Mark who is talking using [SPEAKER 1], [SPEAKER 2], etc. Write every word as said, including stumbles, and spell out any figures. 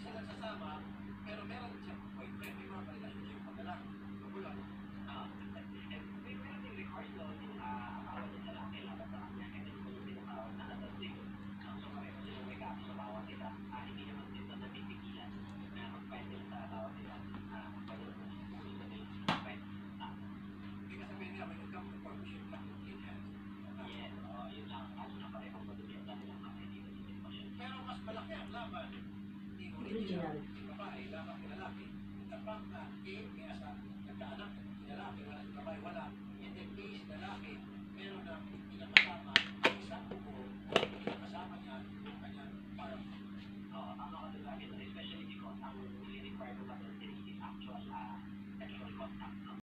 [SPEAKER 1] sila sasama, pero meron siyang boyfriend, di ba? May relationship pag lalaki. Magulang.
[SPEAKER 2] Ah, eh, may meron ding record no, yung ah, asawa ng lalaki laban sa kanya, kaya nagpunod din ang asawa na adoptive. Ah, so pareho silang may kaso sa bawat isa. Ah, hindi naman din ito napipigilan na mag-fight sa asawa nila. Ah, magkaroon ng gusto nila mag-fight. Ah,
[SPEAKER 1] Hindi ka sabihin nga, may nagkang partnership lang ng ganyan.
[SPEAKER 2] yes, oo, yun lang. Kaso na parehong madumi ang dami ng mga kaibigan sa sitwasyon.
[SPEAKER 1] Pero mas malaki ang laban ni
[SPEAKER 3] Original.
[SPEAKER 1] original, yung babae, laban kay lalaki. The fact na A, may asa, nagkaanak, yung lalaki, wala, yung babae, wala. And then B, si lalaki, meron na pinakasama, ang isang buko, pinakasama niya yung kanyang parang
[SPEAKER 2] Oo, tama ka doon lagi, especially because ang nire-require mo ba doon is actual ah, sexual contact.